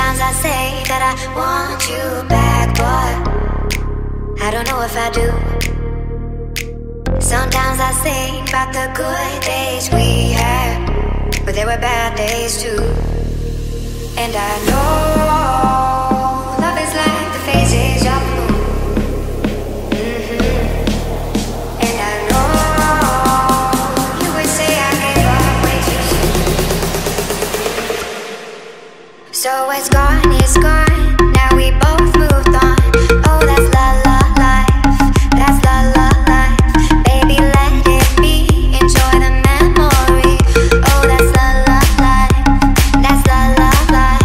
Sometimes I say that I want you back, but I don't know if I do. Sometimes I think about the good days we had, but there were bad days too. And I know love is like the phases of the moon. And I know you would say I gave up way too soon. So it's gone, now we both moved on. Oh, that's la la life, that's la la life. Baby, let it be, enjoy the memory. Oh, that's la la life, that's la la life.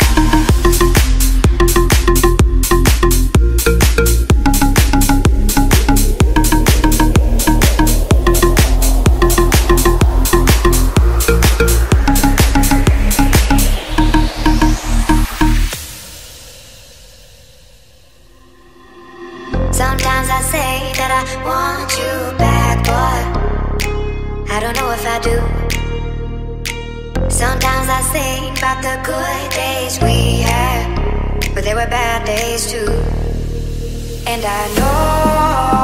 Sometimes I say that I want you back, but I don't know if I do. Sometimes I think about the good days we had, but there were bad days too. And I know